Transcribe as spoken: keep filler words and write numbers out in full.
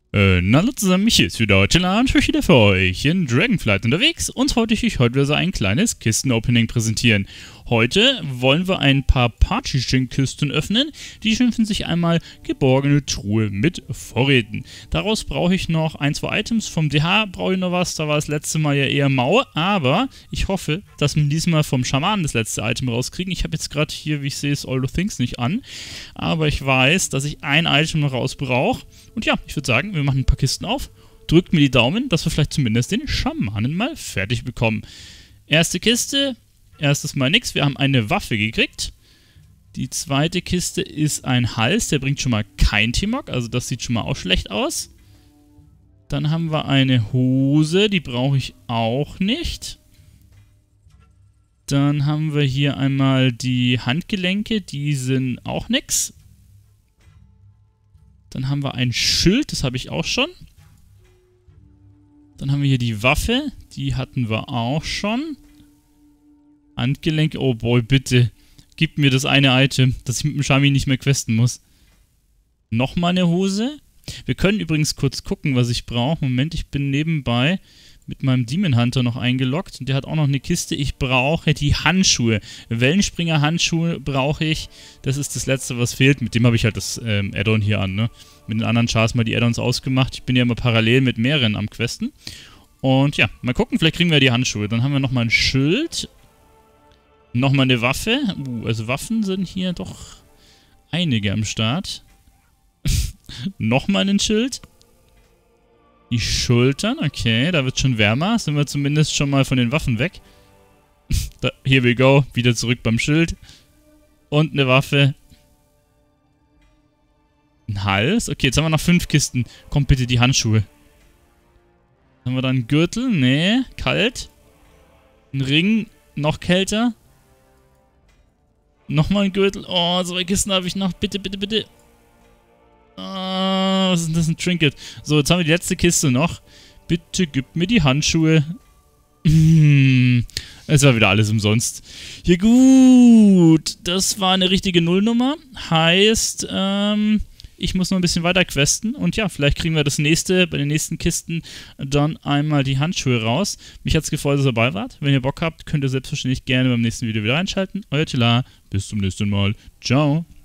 Äh, na hallo zusammen, ich ist wieder Chilla und ich bin wieder für euch in Dragonflight unterwegs und heute möchte ich heute wieder so ein kleines Kisten-Opening präsentieren. Heute wollen wir ein paar Party-Kisten öffnen, die schimpfen sich einmal geborgene Truhe mit Vorräten. Daraus brauche ich noch ein, zwei Items, vom D H brauche ich noch was, da war das letzte Mal ja eher mau, aber ich hoffe, dass wir diesmal vom Schamanen das letzte Item rauskriegen. Ich habe jetzt gerade hier, wie ich sehe, das All the Things nicht an, aber ich weiß, dass ich ein Item noch raus brauche. Und ja, ich würde sagen, wir machen ein paar Kisten auf. Drückt mir die Daumen, dass wir vielleicht zumindest den Schamanen mal fertig bekommen. Erste Kiste, erstes Mal nix. Wir haben eine Waffe gekriegt. Die zweite Kiste ist ein Hals, der bringt schon mal kein T-Mog, also das sieht schon mal auch schlecht aus. Dann haben wir eine Hose, die brauche ich auch nicht. Dann haben wir hier einmal die Handgelenke, die sind auch nix. Dann haben wir ein Schild, das habe ich auch schon. Dann haben wir hier die Waffe, die hatten wir auch schon. Handgelenk, oh boy, bitte. Gib mir das eine Item, dass ich mit dem Shami nicht mehr questen muss. Nochmal eine Hose. Wir können übrigens kurz gucken, was ich brauche. Moment, ich bin nebenbei mit meinem Demon Hunter noch eingeloggt und der hat auch noch eine Kiste. Ich brauche die Handschuhe. Wellenspringer Handschuhe brauche ich. Das ist das letzte, was fehlt. Mit dem habe ich halt das ähm, Add-on hier an, ne? Mit den anderen Chars mal die Add-ons ausgemacht. Ich bin ja immer parallel mit mehreren am Questen. Und ja, mal gucken, vielleicht kriegen wir die Handschuhe. Dann haben wir nochmal ein Schild. Nochmal eine Waffe. Uh, also Waffen sind hier doch einige am Start. Nochmal ein Schild. Die Schultern, okay, da wird schon wärmer. Sind wir zumindest schon mal von den Waffen weg. Da, here we go, wieder zurück beim Schild. Und eine Waffe. Ein Hals. Okay, jetzt haben wir noch fünf Kisten. Kommt bitte die Handschuhe. Haben wir dann einen Gürtel? Nee, kalt. Ein Ring, noch kälter. Nochmal ein Gürtel. Oh, zwei Kisten habe ich noch. Bitte, bitte, bitte. Oh, was ist denn das, ein Trinket? So, jetzt haben wir die letzte Kiste noch. Bitte gib mir die Handschuhe. Es war wieder alles umsonst. Ja gut, das war eine richtige Nullnummer. Heißt, ähm, ich muss noch ein bisschen weiter questen. Und ja, vielleicht kriegen wir das nächste, bei den nächsten Kisten dann einmal die Handschuhe raus. Mich hat es gefreut, dass ihr dabei wart. Wenn ihr Bock habt, könnt ihr selbstverständlich gerne beim nächsten Video wieder einschalten. Euer Tila, bis zum nächsten Mal. Ciao.